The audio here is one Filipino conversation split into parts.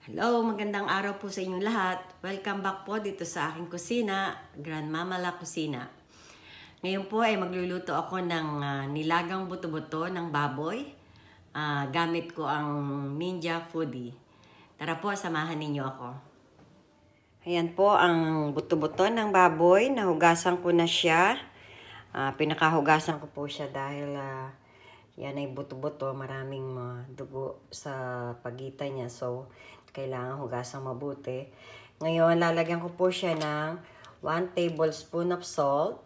Hello, magandang araw po sa inyong lahat. Welcome back po dito sa aking kusina, GrandMamala Kusina. Ngayon po ay magluluto ako ng nilagang buto-buto ng baboy. Gamit ko ang Ninja Foodie. Tara po, samahan ninyo ako. Ayan po ang buto-buto ng baboy. Nahugasan ko na siya. Pinakahugasan ko po siya dahil yan ay buto-buto. Maraming dugo sa pagitan niya. So, kailangan hugasang mabuti. Ngayon, lalagyan ko po siya ng 1 tablespoon of salt.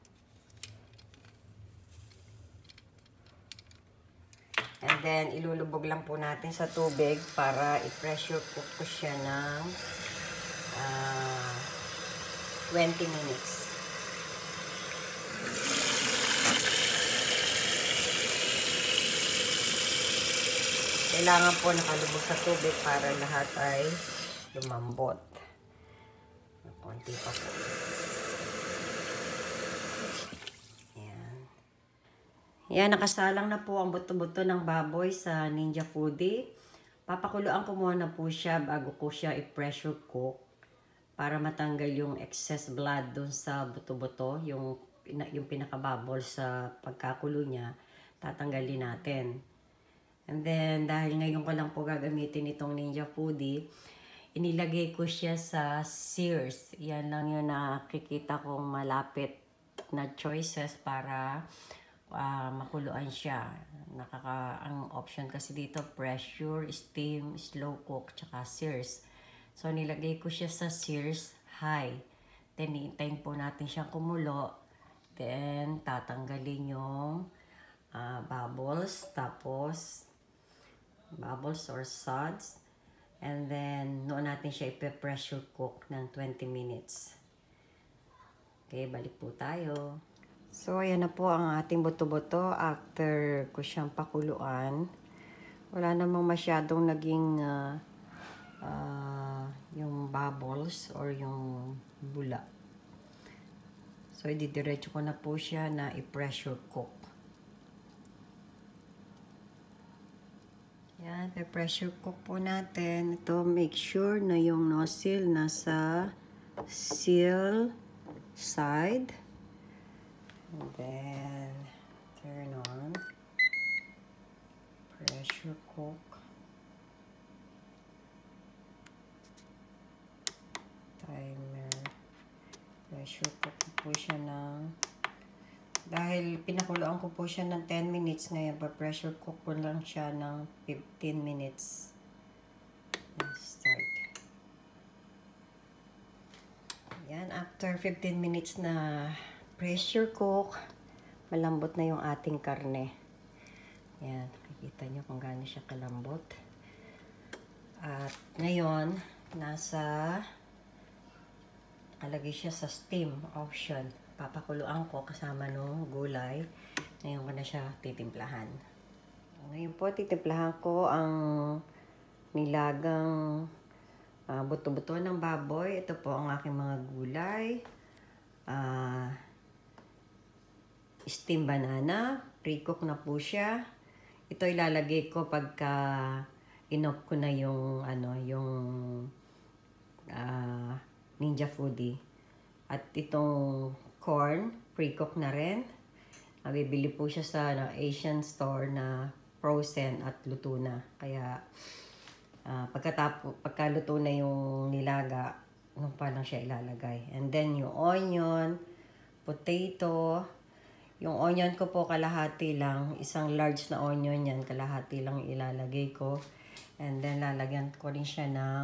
And then, ilulubog lang po natin sa tubig para i-pressure cook ko siya ng 20 minutes. Kailangan po nakalubog sa tubig para lahat ay lumambot. Konti pa po. Ayan. Ayan, nakasalang na po ang buto-buto ng baboy sa Ninja Foodie. Papakuluan ko muna po siya bago ko siya i-pressure cook para matanggal yung excess blood dun sa buto-buto, yung pinaka-bubble sa pagkakulo niya, tatanggalin natin. And then, dahil ngayon ko lang po gagamitin itong Ninja Foodie, inilagay ko siya sa sears. Yan lang yung nakikita kong malapit na choices para makuluan siya. Ang option kasi dito, pressure, steam, slow cook, tsaka sears. So, nilagay ko siya sa sears high. Then, iintayin po natin siyang kumulo. Then, tatanggalin yung bubbles. Tapos, bubbles or suds. And then, noon natin siya ipe-pressure cook ng 20 minutes. Okay, balik po tayo. So, ayan na po ang ating buto-buto after ko siyang pakuluan. Wala namang masyadong naging yung bubbles or yung bula. So, ididiretso ko na po siya na i-pressure cook. Yan, pressure cook po natin. Ito, make sure na yung nozzle nasa seal side. And then, turn on. Pressure cook. Timer. Pressure cook po siya ng dahil pinakuluan ko po siya ng 10 minutes ngayon, pa-pressure cook ko lang siya ng 15 minutes. Let's start. Yan, after 15 minutes na pressure cook, malambot na yung ating karne. Yan, nakikita nyo kung gaano siya kalambot. At ngayon, nakalagay siya sa steam option. Papakuluan ko kasama ng gulay. Ngayon ko na siya titimplahan. Ngayon po, titimplahan ko ang nilagang buto-buto ng baboy. Ito po ang aking mga gulay. Steam banana. Pre-cook na po siya. Ito ilalagay ko pagka in-off ko na yung, Ninja Foodie. At itong corn, pre-cook na rin. Bibili po siya sa Asian store na frozen at luto na. Kaya pagkaluto na yung nilaga, nung pa lang siya ilalagay. And then yung onion, potato. Yung onion ko po kalahati lang. Isang large na onion yan, kalahati lang ilalagay ko. And then lalagyan ko rin siya ng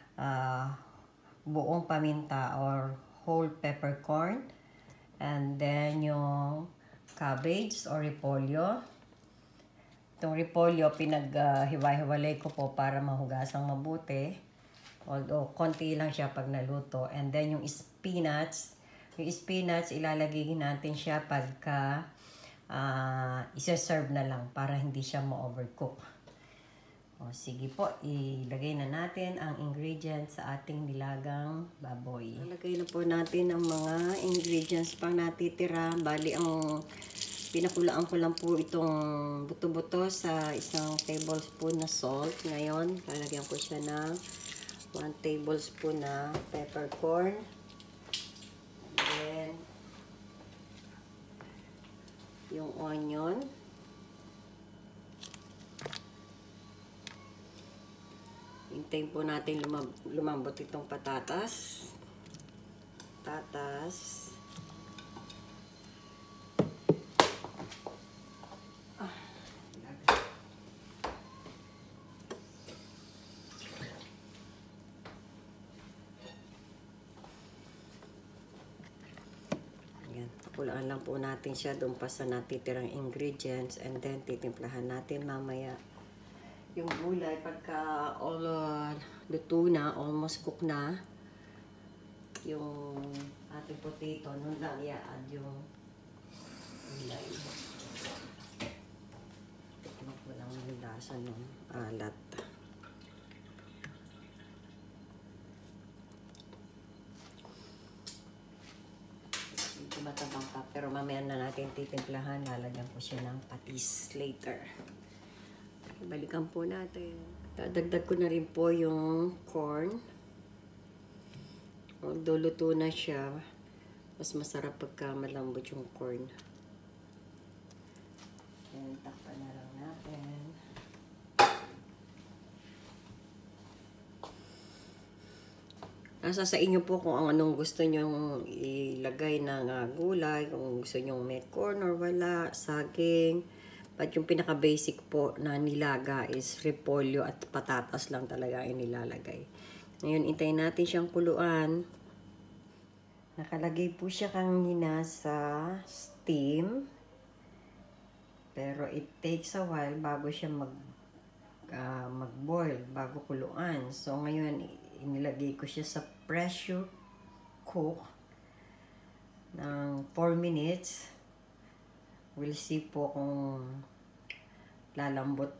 buong paminta or whole peppercorn. And then, yung cabbage or repolyo. Itong repolyo, pinag-hiwa-hiwalay ko po para mahugasang mabuti. Although, konti lang siya pag naluto. And then, yung spinach. Yung spinach, ilalagay natin siya pagka isa-serve na lang para hindi siya ma-overcook. O, sige po, ilagay na natin ang ingredients sa ating nilagang baboy. Ilagay na po natin ang mga ingredients pang natitira. Bali, ang pinakulaan ko lang po itong buto-buto sa isang tablespoon na salt. Ngayon, lalagyan ko siya ng 1 tablespoon na peppercorn. And then, yung onion. Hintayin po natin lumambot itong patatas. Pakulaan lang po natin siya doon pa sa natitirang ingredients, and then titimplahan natin mamaya yung gulay pagka all luto na, almost cook na yung ating potato. Noon lang i-add yung gulay. Tikman ko lang yung lasa ng alat. Matabang pa, pero mamaya na natin titimplahan. Lalagyan ko siya ng patis later. Balikan po natin. Dadagdag ko na rin po yung corn. Although luto na siya, mas masarap pagka malambot yung corn. And takpan na lang natin. Nasa sa inyo po kung anong gusto nyong ilagay ng gulay, kung gusto nyong may corn or wala, saging. But yung pinaka-basic po na nilaga is repolyo at patatas lang talaga yung nilalagay. Ngayon, intayin natin siyang kuluan. Nakalagay po siya kanina sa steam. Pero it takes a while bago siya mag-boil, bago kuluan. So, ngayon, inilagay ko siya sa pressure cook ng 4 minutes. We'll see po kung lalambot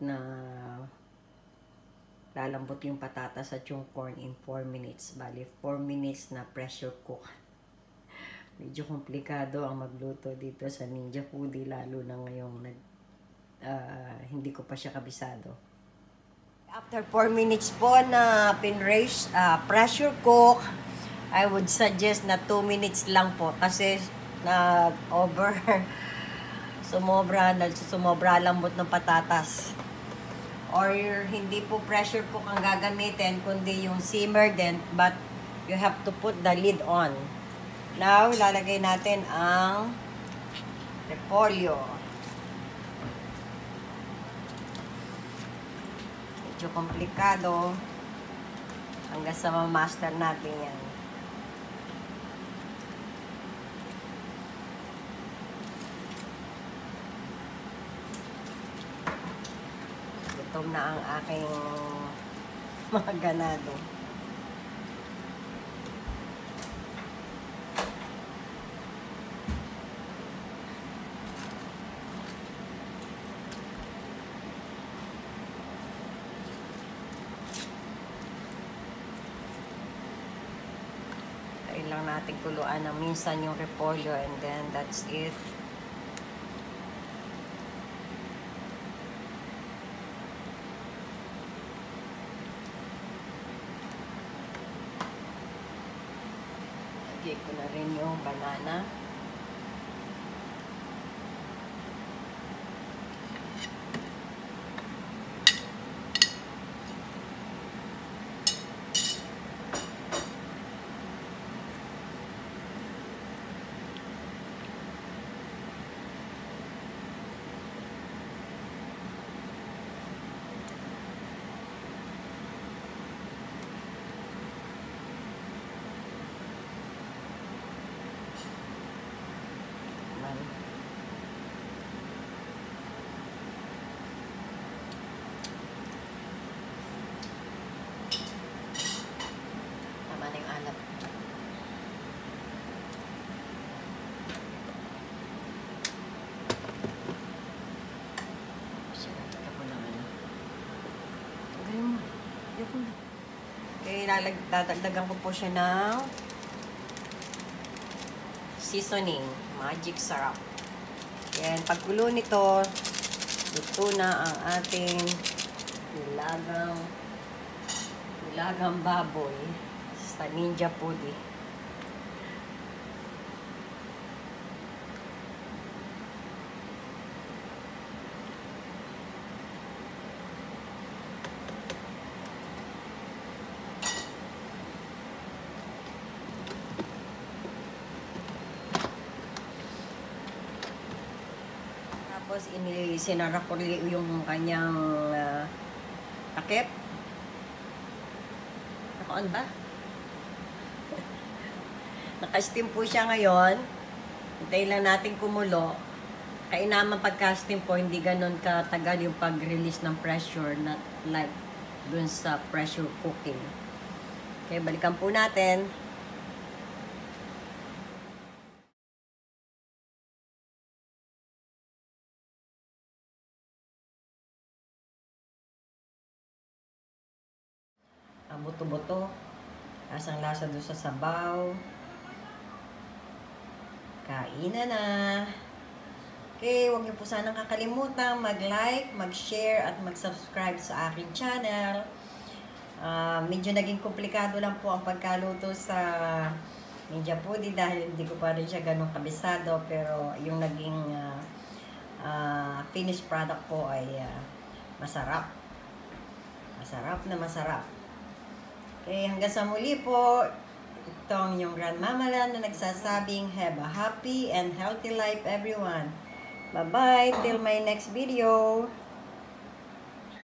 yung patatas at yung corn in 4 minutes. Bali, 4 minutes na pressure cook. Medyo komplikado ang magluto dito sa Ninja Foodie, lalo na ngayong hindi ko pa siya kabisado. After 4 minutes po na pressure cook, I would suggest na 2 minutes lang po kasi sumobra lambot ng patatas. Or hindi po pressure cook ang gagamitin, kundi yung simmer din, but you have to put the lid on. Now, lalagay natin ang repolyo. Medyo komplikado hanggang sa ma-master natin yan. Gutom na ang aking mga ganado. Lang natin kuluan ng minsan yung repolyo, and then that's it. Lagay ko na rin yung banana. Okay, dadagdagan ko po siya ng seasoning, magic syrup. Yan, pagkulo nito, luto na ang ating Nilagang baboy sa Ninja Foodi. Tapos sinara ko yung kanyang takip. Nakaan ba? Naka-steam po siya ngayon. Hintayin lang natin kumulo. Kainaman pagka-steam po, hindi ganun katagal yung pag-release ng pressure, not like dun sa pressure cooking. Okay, balikan po natin. Ang buto-buto. Lasang-lasa doon sa sabaw. Kainan na. Okay, huwag niyo po sanang kakalimutan mag-like, mag-share, at mag-subscribe sa aking channel. Medyo naging komplikado lang po ang pagkaluto sa Ninja Foodie dahil hindi ko pa rin siya ganun kabisado, pero yung naging finished product po ay masarap. Masarap na masarap. Okay, hanggang sa muli po, itong yung GrandMamala na nagsasabing have a happy and healthy life everyone. Bye-bye till my next video.